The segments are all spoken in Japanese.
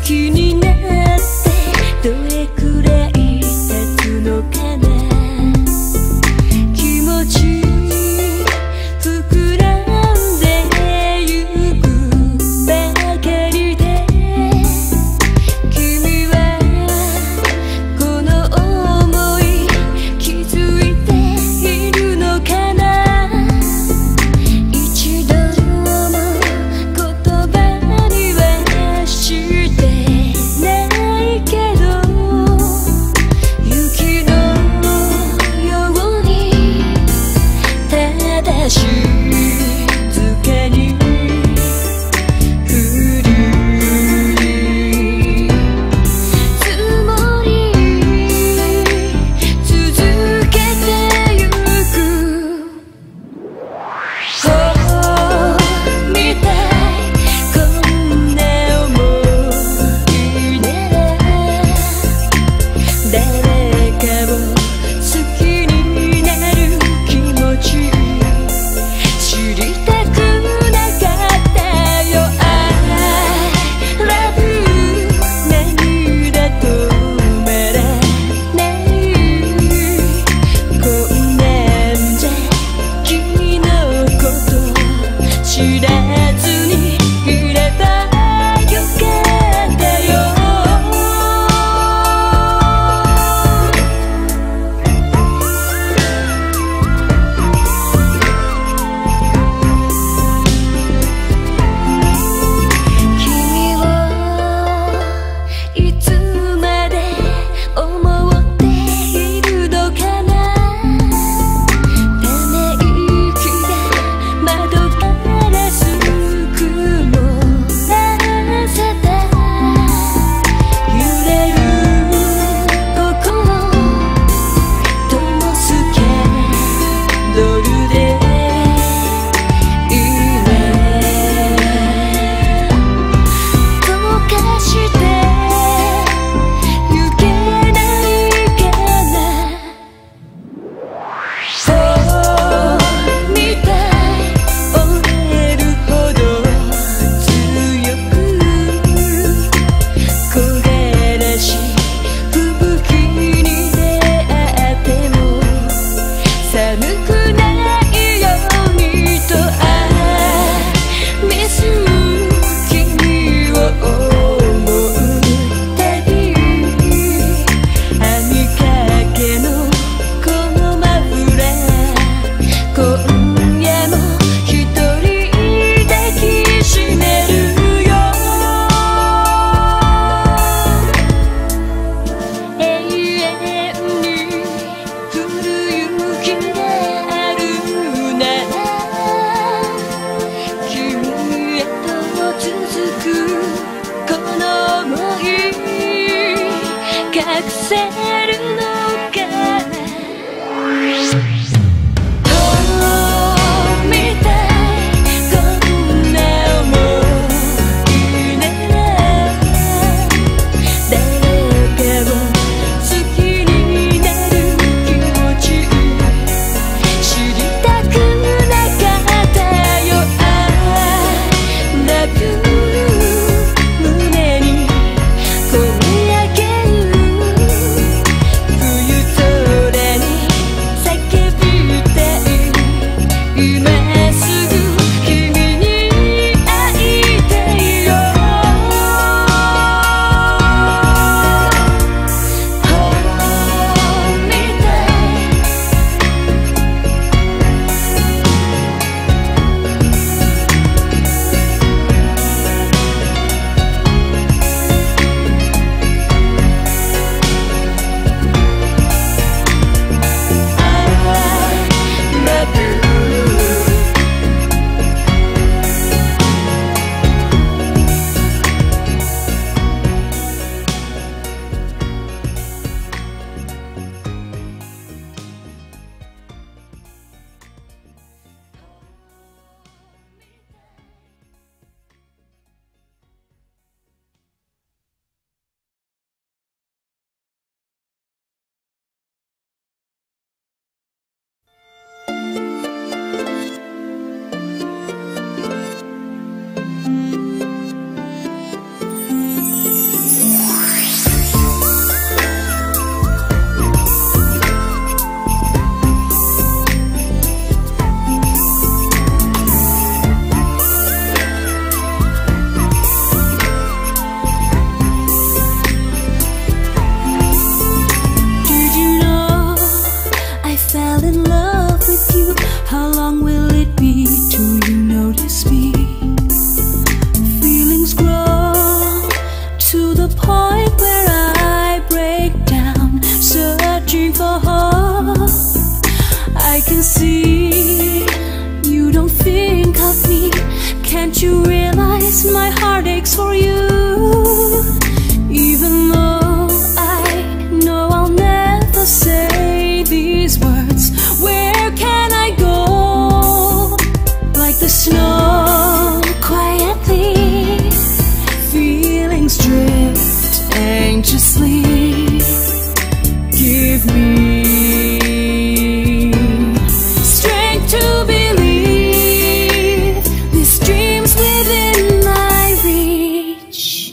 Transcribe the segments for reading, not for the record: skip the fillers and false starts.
きになってどれくらい経つのかな。気持ち膨らんでゆくばかりで、君はこの想い気づいているのかな。一度も言葉にはしてないけど、雪のようにただ静かに降り積もり続けてゆく。みたいこんな想いなら、誰かを好きになる気持ち知りたくなかったよ。I love you 涙止まらない。こんなんじゃ君のこと知らずにいればよかったよ。君をいつまで思っているのかな。ため息が窓ガラス曇らせた。揺れる心灯すキャンドルで今溶かしてゆけないかな。みたい折れるほど強く焦がらし吹雪に出会っても寒くないようにとミス君を思うたび、網かけのこのマフラー今夜も一人抱きしめるよ。永遠に降る雪があるなら、君へと続くこの想い隠せるのかな。みたいこんな想いなら、誰かを好きになる気持ち知りたくなかったよ。泣く胸にこみ上げる the point where I break down, searching for hope. I can see you don't think of me. Can't you realize my heart aches for you? Even though I know I'll never say these words, where can I go? Like the snow, quietly, feelings drift anxiously. Give me strength to believe these dreams within my reach.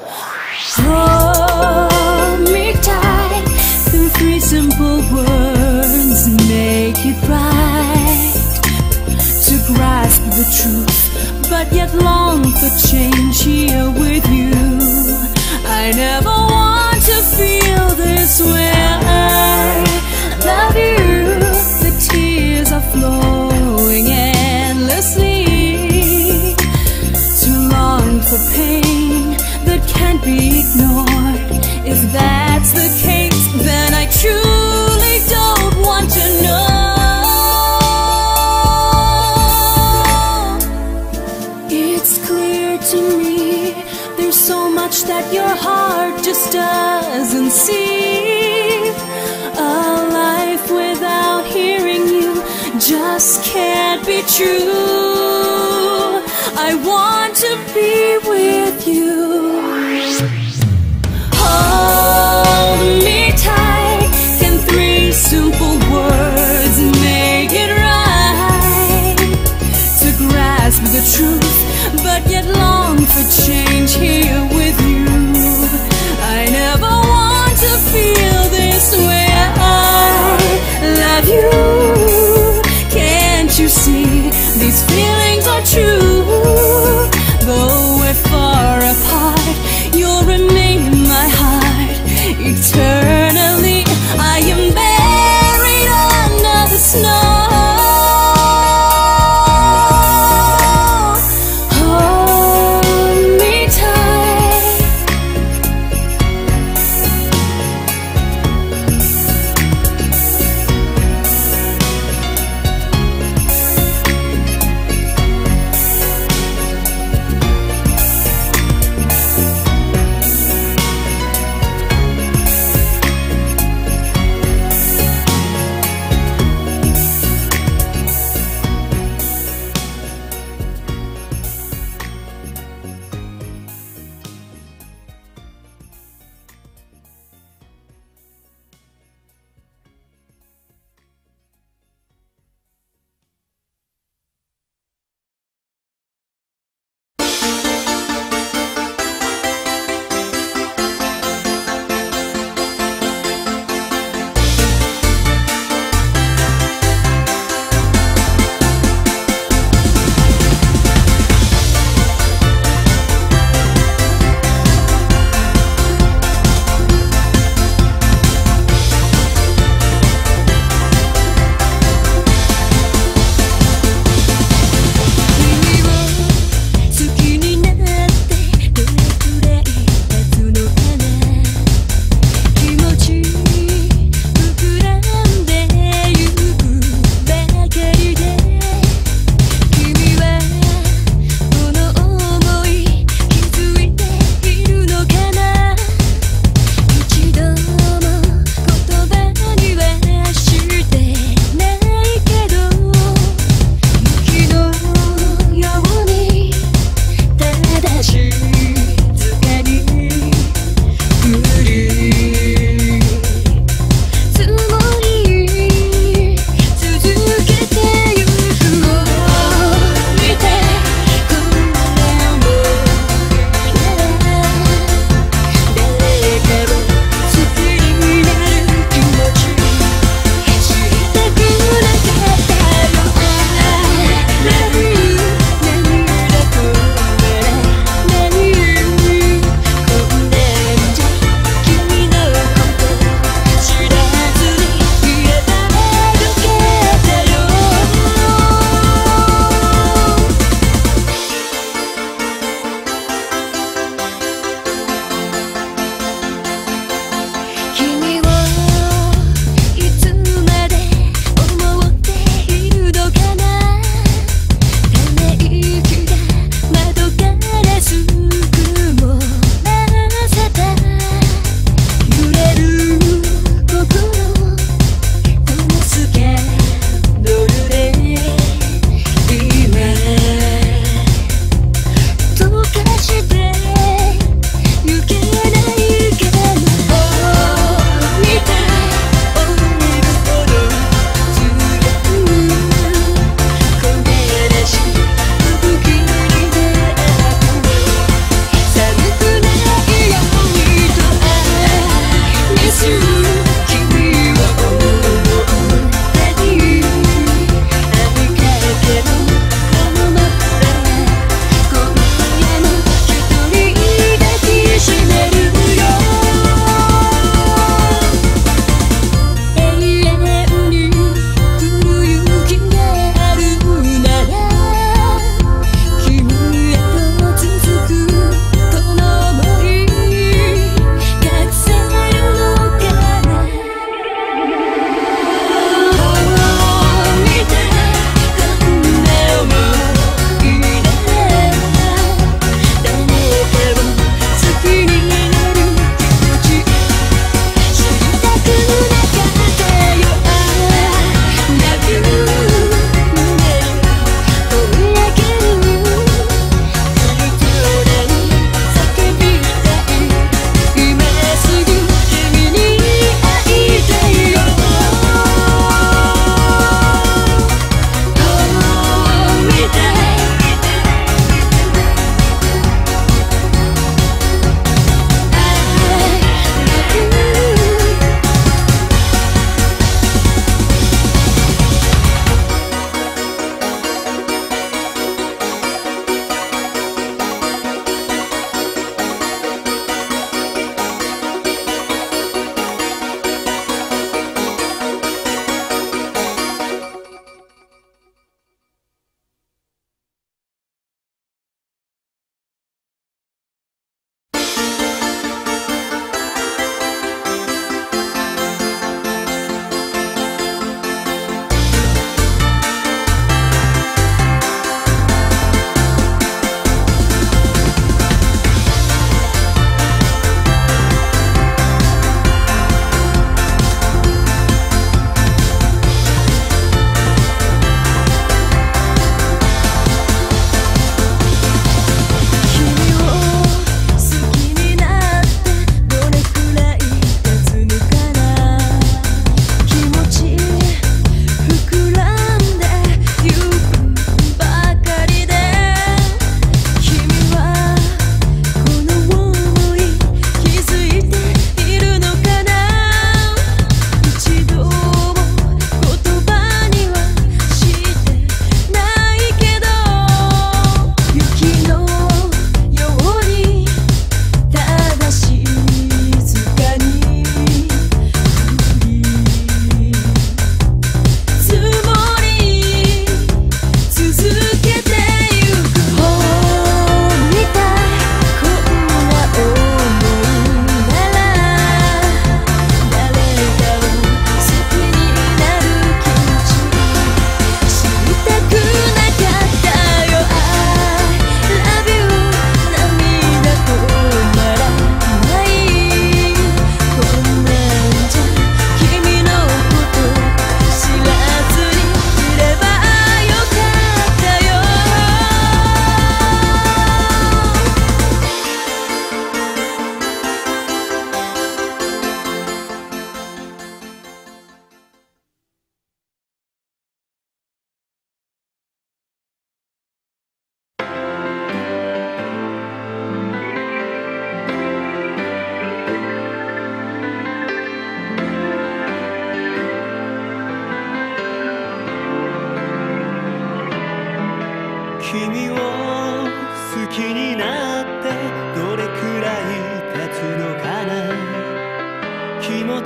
Hold me tight, the three simple words make it right to grasp the truth, but yet long for change here with you. I never want to feel this way. I love you. The tears are flowing endlessly. Too long for pain that can't be ignored. If that's the case, then I truly don't want to know. It's clear to me there's so much that your heart just doesn't see. A life without hearing you just can't be true. I want to be with you. Hold me tight, can three simple words make it right? To grasp the truth, but yet long for change here with you. I never want to feel this way. I love you. Can't you see these feelings are true? Though we're far apart,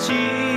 し